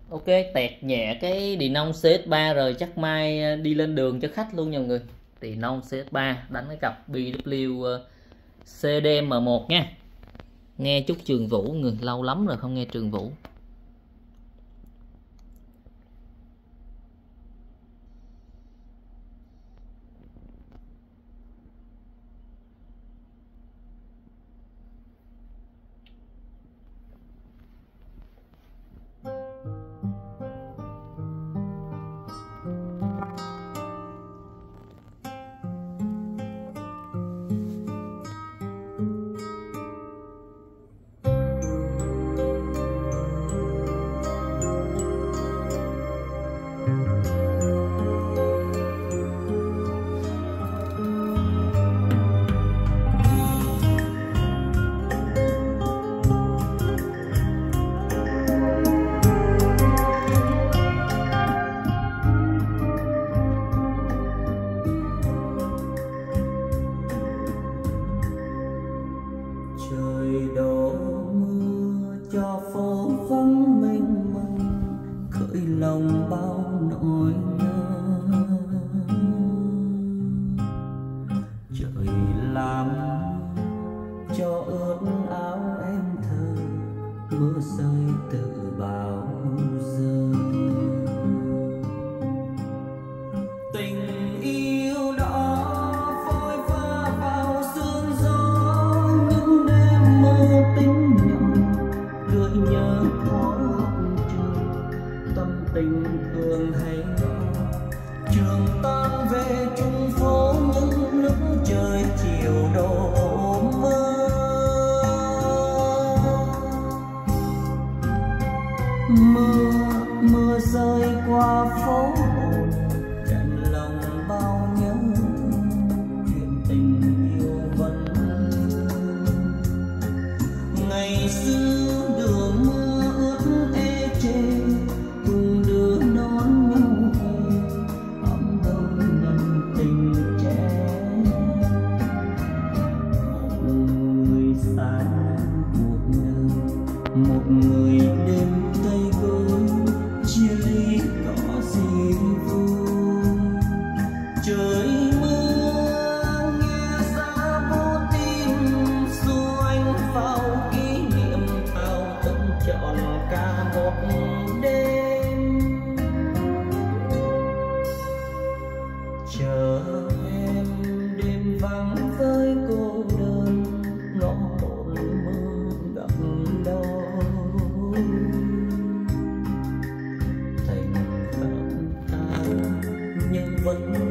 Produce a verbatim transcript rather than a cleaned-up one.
Ok, tẹt nhẹ cái Denon xê ét ba rồi chắc mai đi lên đường cho khách luôn nha mọi người. Denon xê ét ba đánh cái cặp bê vê xê đê em một nha. Nghe chút Trường Vũ người, lâu lắm rồi không nghe Trường Vũ. Vẫn